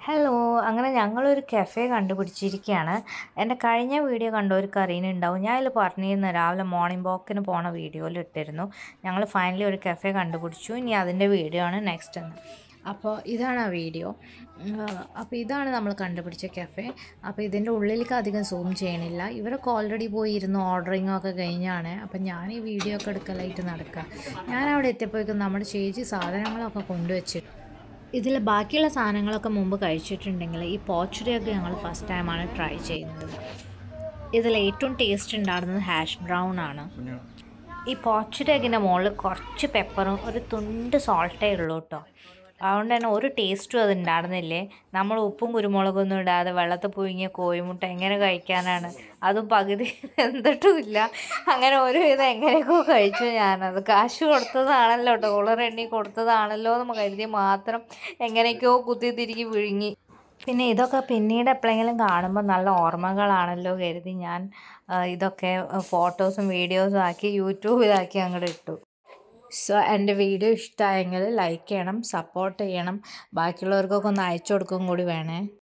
Hello, അങ്ങനെ ഞങ്ങളൊരു cafe കണ്ടുപിടിച്ചിരിക്കുകയാണ്. എൻ്റെ കഴിഞ്ഞ വീഡിയോ കണ്ടവർക്ക് അറിയുന്നുണ്ടാവും. ഞാൻ ഇതിൽ പറഞ്ഞിരുന്നു രാവിലെ മോർണിംഗ് വാക്കിന് പോണ വീഡിയോയിൽ ഇട്ടിരുന്നു. ഞങ്ങൾ ഫൈനലി ഒരു കഫേ കണ്ടുപിടിച്ചു. ഇനി അതിൻ്റെ വീഡിയോ ആണ് നെക്സ്റ്റ് എന്ന്. അപ്പോൾ ഇതാണ് ആ വീഡിയോ. അപ്പോൾ ഇതാണ് നമ്മൾ കണ്ടുപിടിച്ച കഫേ. അപ്പോൾ ഇതിൻ്റെ ഉള്ളിലേക്ക് അധികം സൂം ചെയ്യണില്ല. ഇവരൊക്കെ ഓൾറെഡി പോയി ഇരുന്ന് ഓർഡറിങ്ങും ഒക്കെ കഴിഞ്ഞാണ്. അപ്പം ഞാൻ ഈ വീഡിയോ ഒക്കെ എടുക്കലായിട്ട് നടക്കുക. ഞാൻ അവിടെ എത്തിയപ്പോഴേക്കും നമ്മുടെ ചേച്ചി സാധനങ്ങളൊക്കെ കൊണ്ടുവച്ചിട്ട് ഇതിൽ ബാക്കിയുള്ള സാധനങ്ങളൊക്കെ മുമ്പ് കഴിച്ചിട്ടുണ്ടെങ്കിൽ ഈ പോച്ച്ഡ് എഗ് ഞങ്ങൾ ഫസ്റ്റ് ടൈമാണ് ട്രൈ ചെയ്യുന്നത്. ഇതിൽ ഏറ്റവും ടേസ്റ്റ് ഉണ്ടായിരുന്നത് ഹാഷ് ബ്രൗൺ ആണ്. ഈ പോച്ച്ഡ് എഗിൻ്റെ മുകളിൽ കുറച്ച് പെപ്പറും ഒരു തുണ്ട് സോൾട്ടേ ഉള്ളൂ കേട്ടോ. അതുകൊണ്ട് തന്നെ ഒരു ടേസ്റ്റും അത് ഉണ്ടായിരുന്നില്ലേ. നമ്മൾ ഉപ്പും കുരുമുളകൊന്നും ഇടാതെ വെള്ളത്തിൽ പുഴുങ്ങിയ കോഴിമുട്ട എങ്ങനെ കഴിക്കാനാണ്, അതും പകുതി വെന്തിട്ടുമില്ല. അങ്ങനെ ഒരുവിധം എങ്ങനെയൊക്കെ കഴിച്ചു ഞാനത്. കാശ് കൊടുത്തതാണല്ലോ, ഡോളർ എണ്ണി കൊടുത്തതാണല്ലോ എന്ന് കരുതി മാത്രം എങ്ങനെയൊക്കെയോ കുത്തി തിരികെ വിഴുങ്ങി. പിന്നെ ഇതൊക്കെ പിന്നീട് എപ്പോഴെങ്കിലും കാണുമ്പോൾ നല്ല ഓർമ്മകളാണല്ലോ കരുതി ഞാൻ ഇതൊക്കെ ഫോട്ടോസും വീഡിയോസും ആക്കി യൂട്യൂബിലാക്കി അങ്ങോട്ട് ഇട്ടു. സോ എൻ്റെ വീഡിയോ ഇഷ്ടമായെങ്കിൽ ലൈക്ക് ചെയ്യണം, സപ്പോർട്ട് ചെയ്യണം, ബാക്കിയുള്ളവർക്കൊക്കെ ഒന്ന് അയച്ചു കൊടുക്കും കൂടി വേണേ.